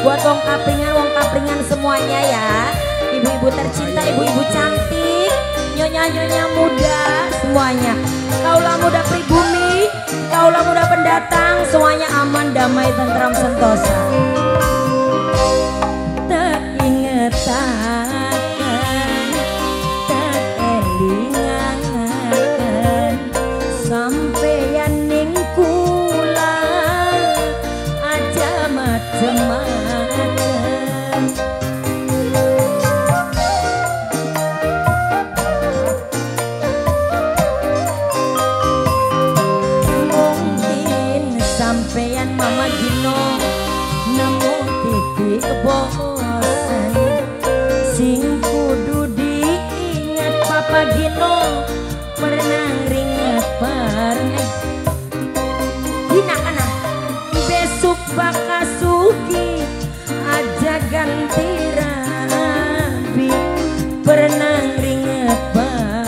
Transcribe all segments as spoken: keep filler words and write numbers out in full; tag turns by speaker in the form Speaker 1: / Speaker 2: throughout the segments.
Speaker 1: Buat wong kapringan, wong kapringan semuanya ya. Ibu-ibu tercinta, ibu-ibu cantik, nyonya-nyonya muda semuanya. Kaulah muda pribumi, kaulah muda pendatang, semuanya aman, damai, tentram, sentosa. Tak ingetakan, tak elingakan, sampeyan ning kula aja macem-macem. Sampeyan Mama Gino nemu titik bosan, sing kudu diingat Papa Gino pernah ringet bareng. Gina kana besok bakal sugi aja ganti rabi, pernah ringet bareng.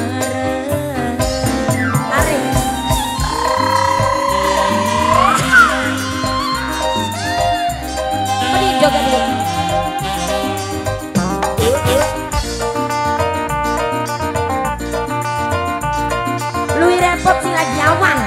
Speaker 1: Joget dulu. Lui repot sih lagi awang.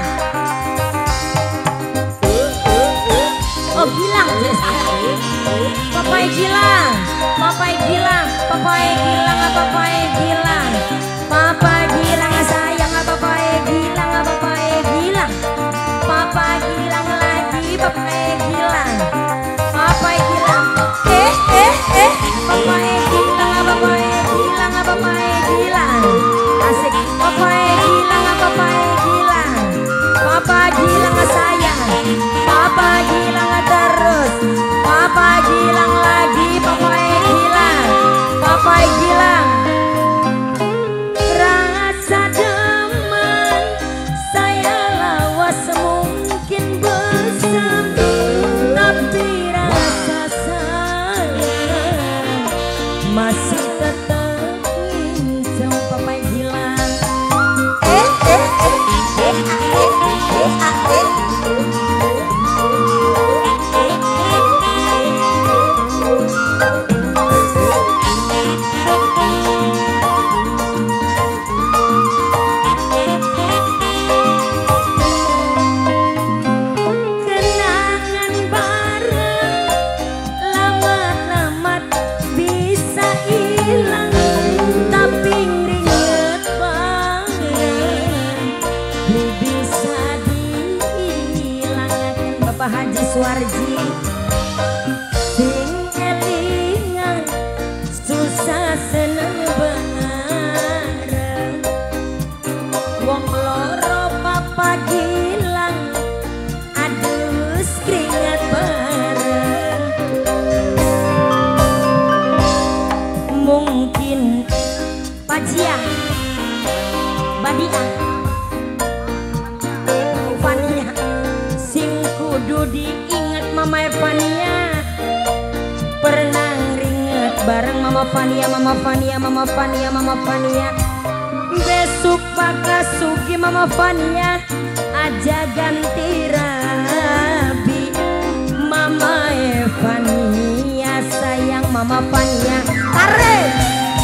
Speaker 1: Oh Gilang, Papai Gilang, Papai Gilang, Papai Gilang, Papai Gilang, Papai Gilang sayang, Papai Gilang, Papai Gilang, Papai Gilang lagi, Papai Gilang. Papai Gilang, eh eh eh, Papai Gilang, Papai Gilang, Papai Gilang, asik. Papai Gilang, Papai Gilang, Papai Gilang sayang, Papai Gilang terus, Papai Gilang lagi, Papai Gilang, Papai Gilang. Rasa demen saya lawas mungkin bersama, tapi masih tetap ngincang Papai Gilang. Eh eh eh eh eh eh eh. Kenangan bareng lamat-lamat bisa hilang, tapi ringet banget bisa dihilangkan. Bapak Haji Suwarji sing elingan susah seneng bareng, wong loro Papa Gilang adus keringat bareng. Mungkin Pajia, Badia, Fania, sing kudu diingat Mama Fania, pernah ringet bareng Mama Fania, Mama Fania, Mama Fania, Mama Fania. Besok bakal sugi Mama Fania aja ganti rabi, Mama Fania sayang, Mama Fania. Tarik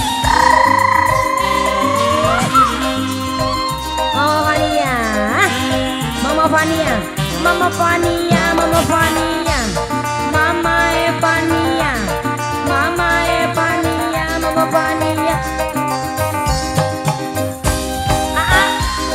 Speaker 1: Mama Fania, Mama Fania, Mama Fania, Mama Fania, Mama Fania, Mama Fania. Ah, ah.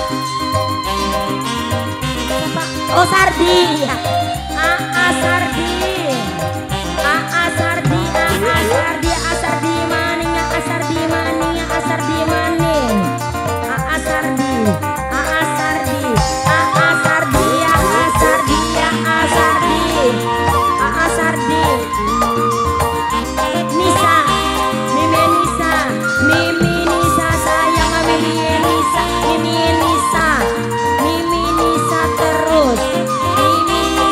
Speaker 1: Oh Sardi, ah ah Sardi, ah ah Sardi, ah ah Sardi, ah Sardi maning, ah Sardi maning, ah Sardi maning, ah ah Sardi, ah ah Sardi, ah ah Sardi, ah ah Sardi, ah ah Sardi, ah ah Sardi. Nisa, Mimi Nisa, Mimi Nisa sayang, Mimi Nisa, Mimi Nisa, Mimi Nisa terus, Mimi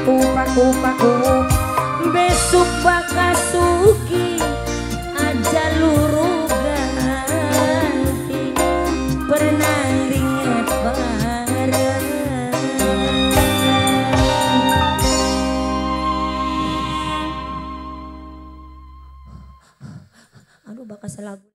Speaker 1: paku paku paku besok bakal sugi aja luru ganti pernah ringet bareng. Aduh bakal selagu